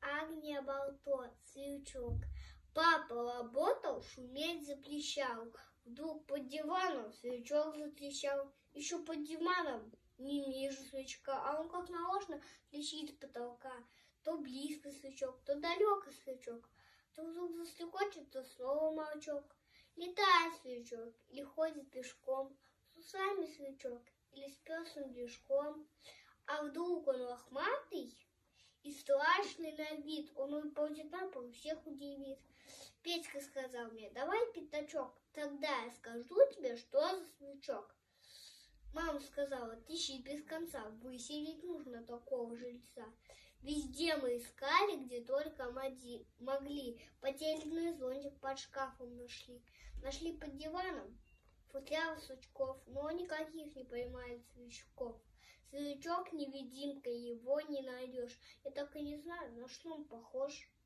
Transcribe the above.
Агния болто, сверчок. Папа работал, шуметь запрещал. Вдруг под диваном сверчок затрещал. Еще под диваном не ниже сверчка, а он как нарочно трещит с потолка. То близко сверчок, то далеко сверчок. То вдруг застрекочет, то снова молчок. Летает сверчок или ходит пешком, с усами сверчок или с песым движком. А вдруг он лохматый и страшный на вид, он упадет на пол, всех удивит. Петька сказал мне: давай пятачок, тогда я скажу тебе, что за сверчок. Мама сказала: тыщи без конца, выселить нужно такого жильца. Везде мы искали, где только могли. Потерянный зонтик под шкафом нашли. Нашли под диваном футляр сучков, но никаких не поймает сверчков. Сверчок невидимка, его не найдешь. Я так и не знаю, на что он похож.